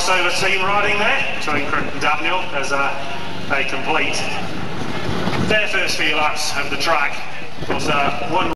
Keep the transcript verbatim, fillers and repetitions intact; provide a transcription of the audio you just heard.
crossover team riding there between Crick and Daniel as uh, they complete their first few laps of the track. Of course, uh, one